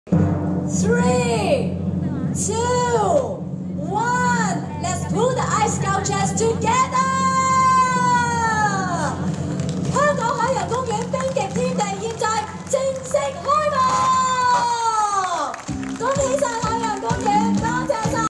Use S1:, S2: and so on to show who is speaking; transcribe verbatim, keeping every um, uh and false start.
S1: Three, two, one. Let's pull the ice sculptures together.